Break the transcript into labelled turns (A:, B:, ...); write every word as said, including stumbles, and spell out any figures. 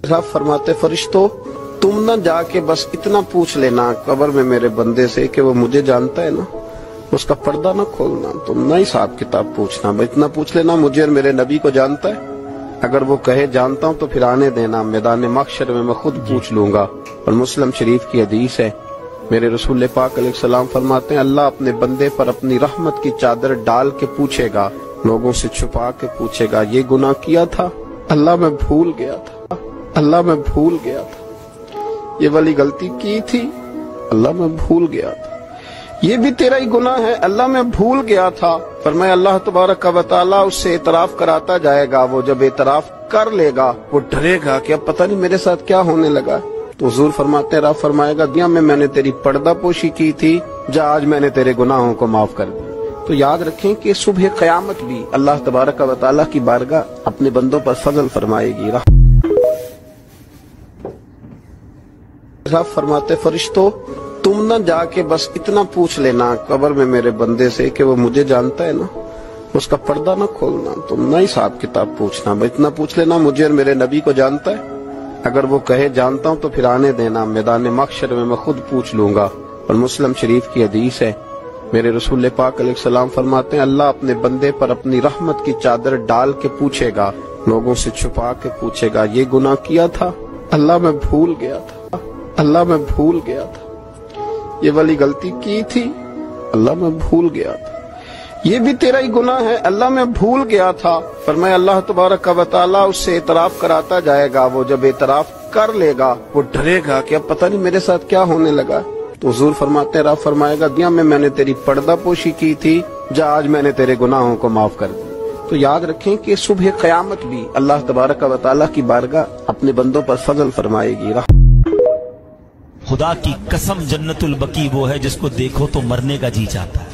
A: रब फरमाते फरिश्तों तुम ना जाके बस इतना पूछ लेना कब्र में मेरे बंदे से कि वो मुझे जानता है ना, उसका पर्दा ना खोलना, तुम ना हिसाब किताब पूछना, बस इतना पूछ लेना मुझे और मेरे नबी को जानता है। अगर वो कहे जानता हूं तो फिर आने देना, मैदान महशर में मैं खुद पूछ लूंगा। और मुस्लिम शरीफ की हदीस है, मेरे रसूल पाक अलैहिस्सलाम फरमाते हैं अल्लाह अपने बंदे पर अपनी रहमत की चादर डाल के पूछेगा, लोगों से छुपा के पूछेगा ये गुनाह किया था, अल्लाह मैं भूल गया था, अल्लाह मैं भूल गया था, ये वाली गलती की थी, अल्लाह मैं भूल गया था, ये भी तेरा ही गुनाह है, अल्लाह मैं भूल गया था। फरमाया अल्लाह तबारक व तआला उससे इतराफ कराता जाएगा। वो जब इतराफ कर लेगा वो डरेगा कि अब पता नहीं मेरे साथ क्या होने लगा। तो हुजूर फरमाते हैं रब फरमाएगा दुनिया में मैंने तेरी पर्दा पोशी की थी, जा आज मैंने तेरे गुनाहों को माफ कर दिया। तो याद रखें कि सुबह क़यामत भी अल्लाह तबारक व तआला की बारगाह अपने बंदों पर फजल फरमाएगी। रब फरमाते फरिश्तों तुम ना जाके बस इतना पूछ लेना कब्र में मेरे बंदे से कि वो मुझे जानता है ना, उसका पर्दा ना खोलना, तुम ना हिसाब किताब पूछना, बस इतना पूछ लेना मुझे और मेरे नबी को जानता है। अगर वो कहे जानता हूं तो फिर आने देना, मैदान महशर में मैं खुद पूछ लूंगा। और मुस्लिम शरीफ की हदीस है, मेरे रसूल पाक अलैहिस्सलाम फरमाते हैं अल्लाह अपने बंदे पर अपनी रहमत की चादर डाल के पूछेगा, लोगों से छुपा के पूछेगा ये गुनाह किया था, अल्लाह मैं भूल गया था, अल्लाह मैं भूल गया था, ये वाली गलती की थी, अल्लाह मैं भूल गया था, ये भी तेरा ही गुनाह है, अल्लाह मैं भूल गया था। फरमाया अल्लाह तबारक व तआला उससे इतराफ कराता जाएगा। वो जब इतराफ कर लेगा वो डरेगा कि अब पता नहीं मेरे साथ क्या होने लगा। तो हुजूर फरमाते हैं रब फरमाएगा दुनिया में मैंने तेरी पर्दा पोशी की थी, जा आज मैंने तेरे गुनाहों को माफ कर दिया। तो याद रखें कि सुबह क़यामत भी अल्लाह तबारक व तआला की बारगाह अपने बंदों पर फजल फरमाएगी।
B: खुदा की कसम जन्नतुल बकी वो है जिसको देखो तो मरने का जी चाहता है।